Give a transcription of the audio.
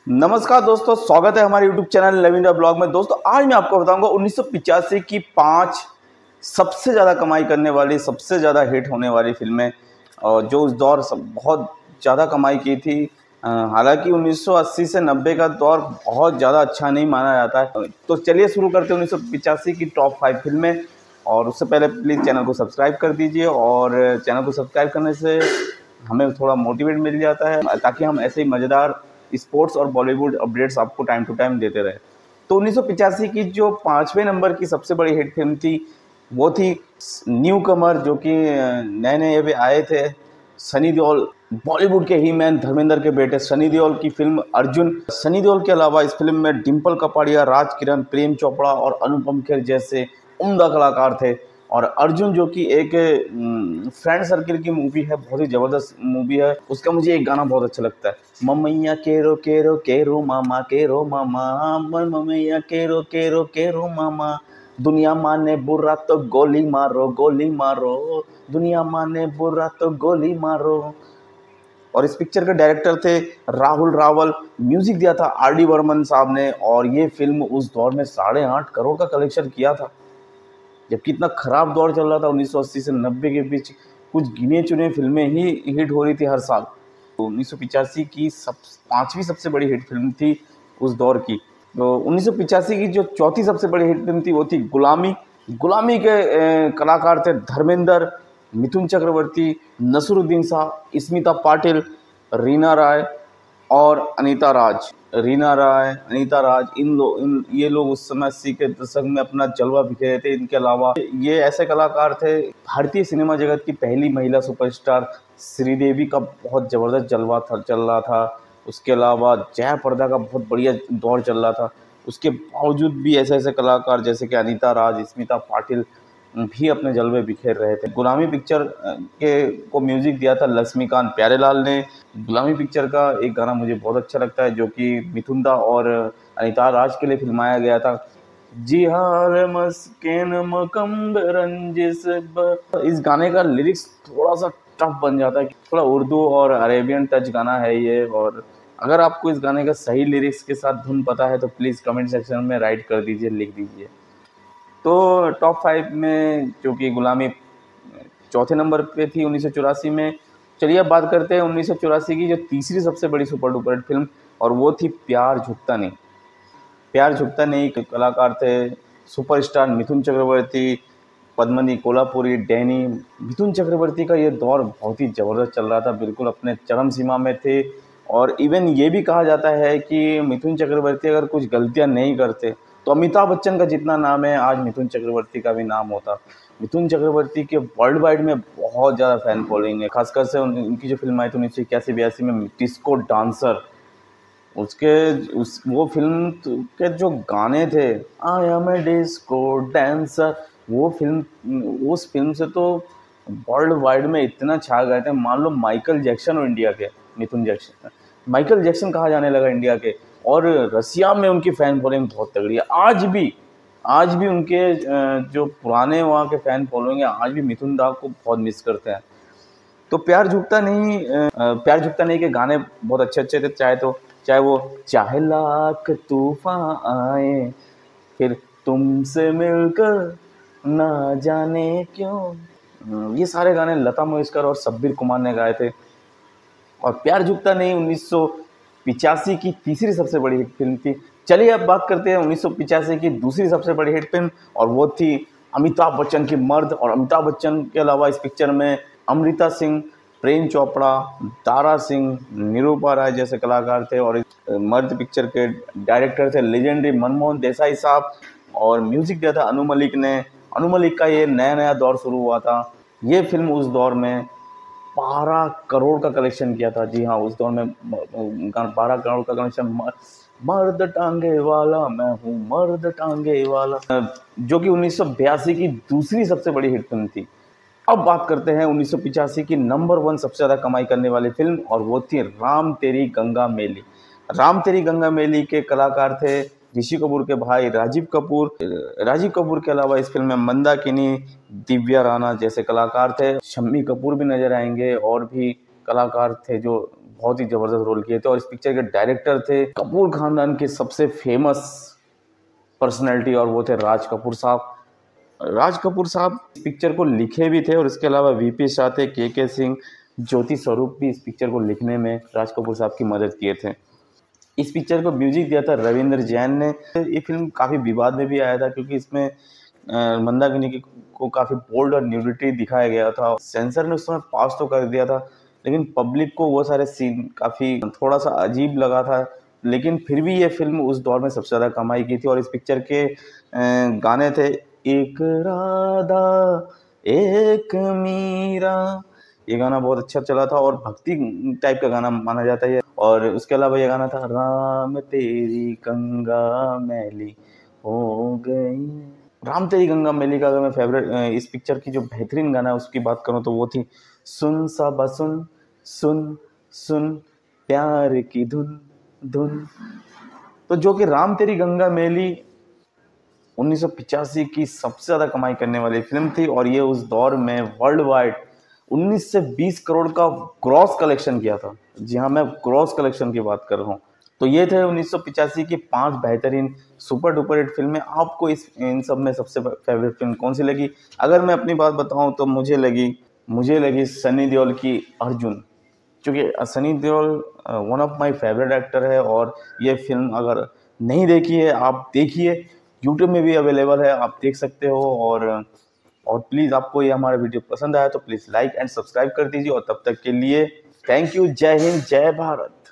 नमस्कार दोस्तों, स्वागत है हमारे YouTube channel love India blog में। दोस्तों आज मैं आपको बताऊंगा 1985 की 5 सबसे ज़्यादा कमाई करने वाली, सबसे ज़्यादा हिट होने वाली फिल्में और जो उस दौर बहुत ज़्यादा कमाई की थी। हालांकि 1980 से 90 का दौर बहुत ज़्यादा अच्छा नहीं माना जाता है। तो चलिए शुरू करते हैं 1985 की टॉप 5 फिल्में। और उससे पहले प्लीज़ चैनल को सब्सक्राइब कर दीजिए, और चैनल को सब्सक्राइब करने से हमें थोड़ा मोटिवेट मिल जाता है ताकि हम ऐसे ही मज़ेदार स्पोर्ट्स और बॉलीवुड अपडेट्स आपको टाइम टू टाइम देते रहे। तो 1985 की जो 5वें नंबर की सबसे बड़ी हिट फिल्म थी वो थी न्यू कमर, जो कि नए नए अभी आए थे। सनी देओल, बॉलीवुड के ही मैन धर्मेंद्र के बेटे सनी देओल की फिल्म अर्जुन। सनी देओल के अलावा इस फिल्म में डिम्पल कपाड़िया, राज किरण, प्रेम चोपड़ा और अनुपम खेर जैसे उम्दा कलाकार थे। और अर्जुन जो कि एक फ्रेंड सर्किल की मूवी है, बहुत ही ज़बरदस्त मूवी है। उसका मुझे एक गाना बहुत अच्छा लगता है, ममैया केरो केरो केरो मामा, ममैया केरो केरो केरो मामा, दुनिया माने बुरा तो गोली मारो, दुनिया माने बुरा तो गोली मारो। और इस पिक्चर के डायरेक्टर थे राहुल रावल, म्यूजिक दिया था आर.डी. बर्मन साहब ने। और ये फिल्म उस दौर में 8.5 करोड़ का कलेक्शन किया था, जबकि इतना खराब दौर चल रहा था 1980 से 90 के बीच। कुछ गिने चुने फिल्में ही हिट हो रही थी हर साल। तो 1985 की 5वीं सबसे बड़ी हिट फिल्म थी उस दौर की। तो 1985 की जो चौथी सबसे बड़ी हिट फिल्म थी वो थी गुलामी। गुलामी के कलाकार थे धर्मेंद्र, मिथुन चक्रवर्ती, नसरुद्दीन शाह, स्मिता पाटिल, रीना राय और अनीता राज। ये लोग उस समय 80 के दशक में अपना जलवा बिखेरे थे। इनके अलावा ये ऐसे कलाकार थे, भारतीय सिनेमा जगत की पहली महिला सुपरस्टार श्रीदेवी का बहुत ज़बरदस्त जलवा चल रहा था। उसके अलावा जया प्रदा का बहुत बढ़िया दौर चल रहा था। उसके बावजूद भी ऐसे ऐसे कलाकार जैसे कि अनीता राज, स्मिता पाटिल भी अपने जलवे बिखेर रहे थे। गुलामी पिक्चर को म्यूजिक दिया था लक्ष्मीकांत प्यारेलाल ने। गुलामी पिक्चर का एक गाना मुझे बहुत अच्छा लगता है, जो कि मिथुन दा और अनीता राज के लिए फिल्माया गया था, जी हाल मस्किन मकम्ब रंजिश। इस गाने का लिरिक्स थोड़ा सा टफ बन जाता है, थोड़ा उर्दू और अरेबियन टच गाना है ये। और अगर आपको इस गाने का सही लिरिक्स के साथ धुन पता है तो प्लीज़ कमेंट सेक्शन में राइट कर दीजिए, लिख दीजिए। तो टॉप 5 में जो कि गुलामी चौथे नंबर पे थी 1984 में। चलिए अब बात करते हैं 1984 की जो तीसरी सबसे बड़ी सुपर डुपर हिट फिल्म, और वो थी प्यार झुकता नहीं। प्यार झुकता नहीं के कलाकार थे सुपरस्टार मिथुन चक्रवर्ती, पद्मनी कोल्हापुरी, डैनी। मिथुन चक्रवर्ती का ये दौर बहुत ही ज़बरदस्त चल रहा था, बिल्कुल अपने चरम सीमा में थे। और इवन ये भी कहा जाता है कि मिथुन चक्रवर्ती अगर कुछ गलतियां नहीं करते तो अमिताभ बच्चन का जितना नाम है आज मिथुन चक्रवर्ती का भी नाम होता। मिथुन चक्रवर्ती के वर्ल्ड वाइड में बहुत ज़्यादा फैन फॉलोइंग है, खासकर से उनकी जो फिल्म आई थी 1981-82 में डिस्को डांसर। वो फिल्म के जो गाने थे, I am a disco dancer, उस फिल्म से तो वर्ल्ड वाइड में इतना छा गए थे, मान लो माइकल जैक्सन और इंडिया के माइकल जैक्सन कहा जाने लगा इंडिया के। और रसिया में उनकी फ़ैन फॉलोइंग बहुत तगड़ी है। आज भी उनके जो पुराने वहाँ के फ़ैन फॉलोइंग है, आज भी मिथुन दा को बहुत मिस करते हैं। तो प्यार झुकता नहीं के गाने बहुत अच्छे अच्छे थे, चाहे वो चाहे लाख तूफान आए फिर तुमसे मिलकर ना जाने क्यों, ये सारे गाने लता मंगेशकर और शब्बीर कुमार ने गाए थे। और प्यार झुकता नहीं 1985 की तीसरी सबसे बड़ी हिट फिल्म थी। चलिए अब बात करते हैं 1985 की दूसरी सबसे बड़ी हिट फिल्म, और वो थी अमिताभ बच्चन की मर्द। और अमिताभ बच्चन के अलावा इस पिक्चर में अमृता सिंह, प्रेम चोपड़ा, दारा सिंह, निरूपा राय जैसे कलाकार थे। और मर्द पिक्चर के डायरेक्टर थे लेजेंडरी मनमोहन देसाई साहब, और म्यूजिक दिया था अनु मलिक ने। अनु मलिक का ये नया दौर शुरू हुआ था। ये फिल्म उस दौर में 12 करोड़ का कलेक्शन किया था। जी हाँ, उस दौर में 12 करोड़ का कलेक्शन। मर्द टांगे वाला मैं हूँ, मर्द टांगे वाला, जो कि 1982 की दूसरी सबसे बड़ी हिट फिल्म थी। अब बात करते हैं 1985 की नंबर 1 सबसे ज़्यादा कमाई करने वाली फिल्म, और वो थी राम तेरी गंगा मैली। राम तेरी गंगा मैली के कलाकार थे ऋषि कपूर के भाई राजीव कपूर के अलावा इस फिल्म में मंदाकिनी, दिव्या राणा जैसे कलाकार थे। शम्मी कपूर भी नजर आएंगे, और भी कलाकार थे जो बहुत ही ज़बरदस्त रोल किए थे। और इस पिक्चर के डायरेक्टर थे कपूर खानदान के सबसे फेमस पर्सनैलिटी, और वो थे राज कपूर साहब। राज कपूर साहब इस पिक्चर को लिखे भी थे, और इसके अलावा वीपी शाह थे, के सिंह, ज्योति स्वरूप भी इस पिक्चर को लिखने में राज कपूर साहब की मदद किए थे। इस पिक्चर को म्यूजिक दिया था रविंद्र जैन ने। ये फिल्म काफ़ी विवाद में भी आया था, क्योंकि इसमें मंदाकिनी को काफ़ी बोल्ड और न्यूडिटी दिखाया गया था। सेंसर ने उस समय पास तो कर दिया था, लेकिन पब्लिक को वो सारे सीन काफ़ी थोड़ा सा अजीब लगा था। लेकिन फिर भी ये फिल्म उस दौर में सबसे ज़्यादा कमाई की थी। और इस पिक्चर के गाने थे एक राधा एक मीरा, ये गाना बहुत अच्छा चला था और भक्ति टाइप का गाना माना जाता है। और उसके अलावा ये गाना था राम तेरी गंगा मैली हो गई। राम तेरी गंगा मैली का अगर मैं फेवरेट इस पिक्चर की जो बेहतरीन गाना है उसकी बात करूँ तो वो थी सुन साबा सुन सुन सुन प्यार की धुन धुन। तो जो कि राम तेरी गंगा मैली 1985 की सबसे ज़्यादा कमाई करने वाली फिल्म थी, और ये उस दौर में वर्ल्ड वाइड 19 से 20 करोड़ का ग्रॉस कलेक्शन किया था। जी हाँ, मैं ग्रॉस कलेक्शन की बात कर रहा हूँ। तो ये थे 1985 की 5 बेहतरीन सुपर डुपर हिट फिल्में। आपको इन सब में सबसे फेवरेट फिल्म कौन सी लगी? अगर मैं अपनी बात बताऊँ तो मुझे लगी सनी देओल की अर्जुन, क्योंकि Sunny Deol one of my favourite actor है। और ये फिल्म अगर नहीं देखी है आप देखिए, यूट्यूब में भी अवेलेबल है, आप देख सकते हो। और प्लीज़ आपको ये हमारा वीडियो पसंद आया तो प्लीज़ लाइक एंड सब्सक्राइब कर दीजिए। और तब तक के लिए थैंक यू। जय हिंद, जय भारत।